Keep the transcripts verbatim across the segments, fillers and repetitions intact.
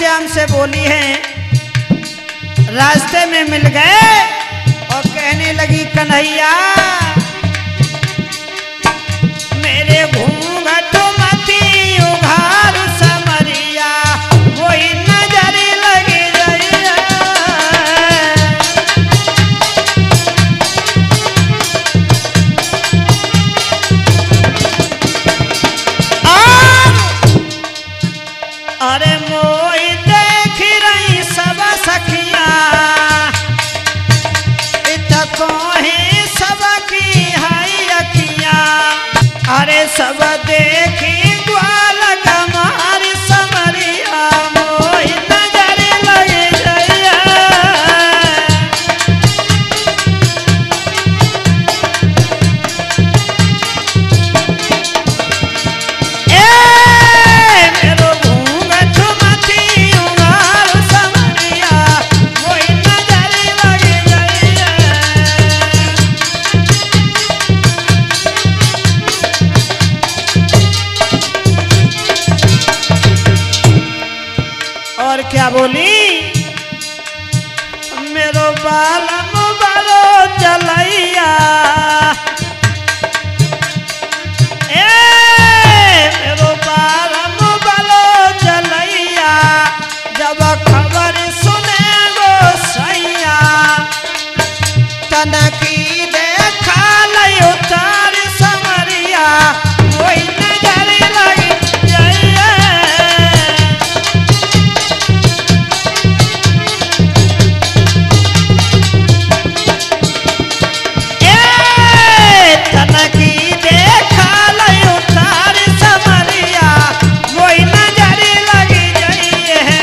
श्याम से बोली है, रास्ते में मिल गए और कहने लगी कन्हैया मेरे घूंघट मती उघार समरिया वही नजर लगी जइया। अरे मोई देख रही सब सखिया इतको ही सबकी हाई अखिया। अरे सब देखी ग्वाल कमार समरिया मोई नजर लगी जइया। ए मेरो घूंघट मती उघार समरिया मोई नजर लगी जइया। और क्या बोली, मेरो बालम बड़ो जलैया। ए मेरो बालम बड़ो जलैया जब खबर सुने गोसैया तनकी देखा लयो तार समरिया वही नजर लगी जइया। ए तनकी देखा लयो तार समरिया वही नजर लगी जइया।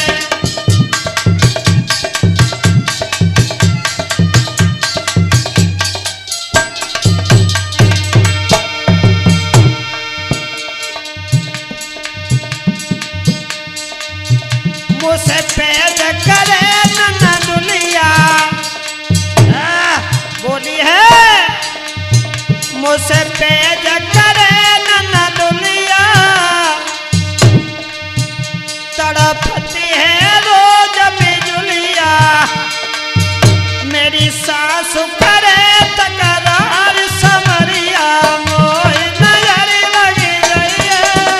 मुझसे पैद करे ननदुलिया। आ, बोली है मुझसे पैद करे ननदुलिया तड़पती है रोज बिजुलिया। मेरी सास करे तकरार समरिया मोही नजर लगी जइया।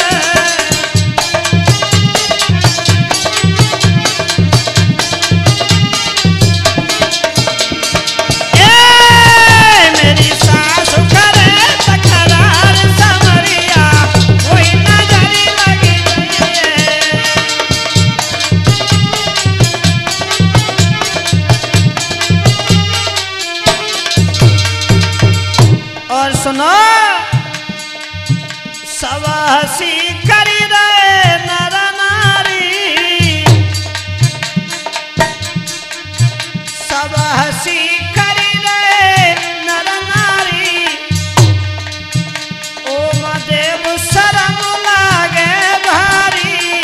ए मेरी सास करे तकरार समरिया वही नजर लगी जइया। और सुनो सब हसी करी रहे नर नारी सब हसी करी रहे नर नारी। ओम देव शरम लागे भारी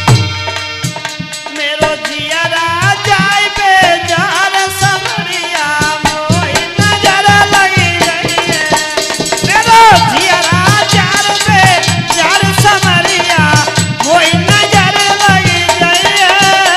मेरो जियरा जाय बेजार समरिया मोही नजर लगी जइया। मेरो जियरा जार बेजार समरिया मोही नजर लगी जइया।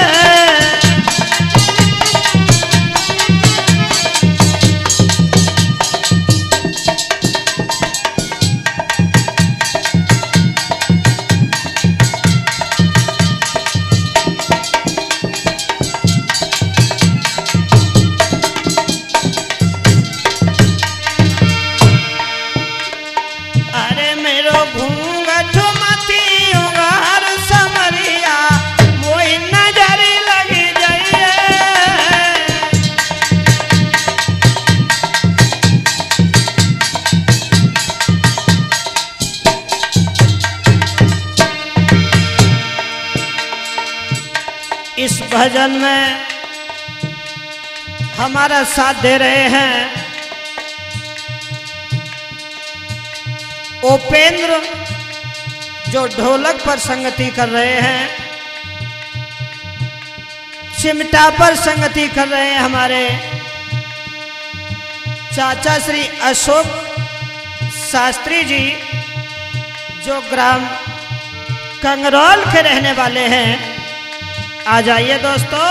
अरे मेरो घूंघट मती उघार समरिया मोही नजर लगी जइया। इस भजन में हमारा साथ दे रहे हैं उपेंद्र जो ढोलक पर संगति कर रहे हैं, चिमटा पर संगति कर रहे हैं हमारे चाचा श्री अशोक शास्त्री जी जो ग्राम कंगरौल के रहने वाले हैं। आ जाइए दोस्तों।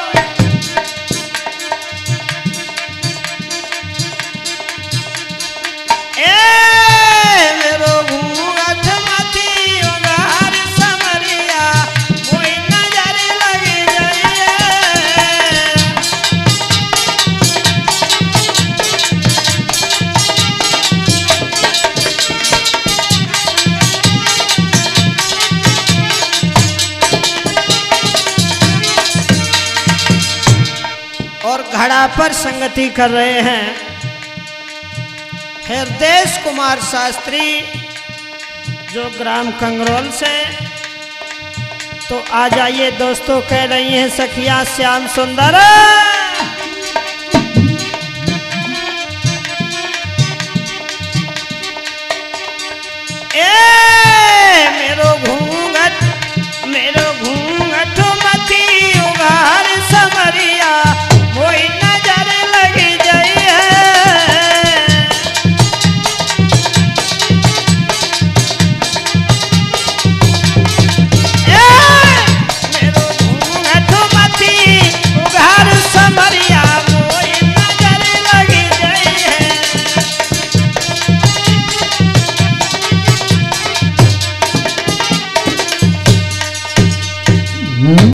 ए मेरो घूंघट मथी उघार समरिया मोई नजर लगी जाइए। और घड़ा पर संगति कर रहे हैं हृदय कुमार शास्त्री जो ग्राम कंगरोल से। तो आ जाइए दोस्तों, कह रही हैं सखिया श्याम सुंदर।